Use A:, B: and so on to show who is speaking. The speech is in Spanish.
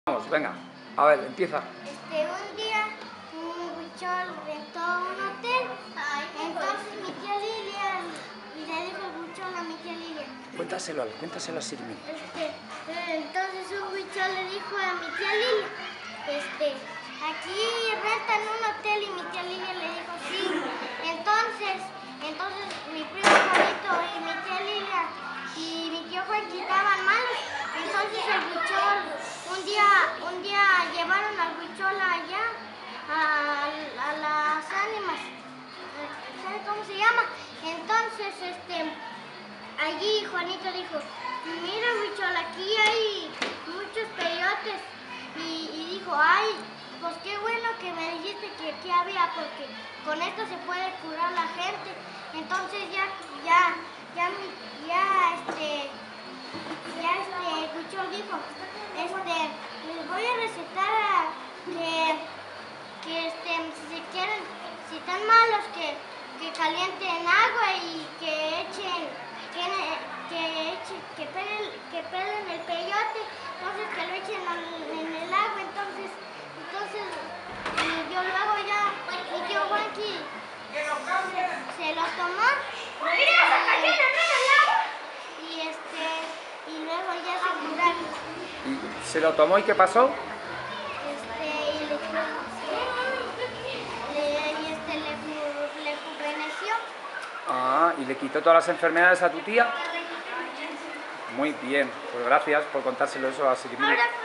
A: Vamos, venga, a ver, empieza.
B: Un día un huichol rentó un hotel, entonces mi tía Lilia le dijo el huichol a mi tía Lilia.
A: Cuéntaselo a Sirmi.
B: Entonces un huichol le dijo a mi tía Lilia, aquí rentan un hotel, y mi tía Lilia le dijo sí. Entonces mi primo Juanito y mi tía Lilia y mi tío Juan estaban malos. Entonces el huichol un día llevaron al huichol allá a las ánimas, ¿sabe cómo se llama? Entonces allí Juanito dijo, mira huichol, aquí hay muchos peyotes, y dijo, ay, pues qué bueno que me dijiste que aquí había, porque con esto se puede curar la gente. Entonces el huichol dijo, les voy a recetar si están malos, que calienten agua y que pelen el peyote, entonces que lo echen en el agua. Entonces yo luego ya, mi tío Juanqui se lo tomó y luego ya se curaron.
A: ¿Y se lo tomó y qué pasó?
B: Le rejuveneció.
A: Ah, ¿y le quitó todas las enfermedades a tu tía? Muy bien, pues gracias por contárselo eso a Sirmi.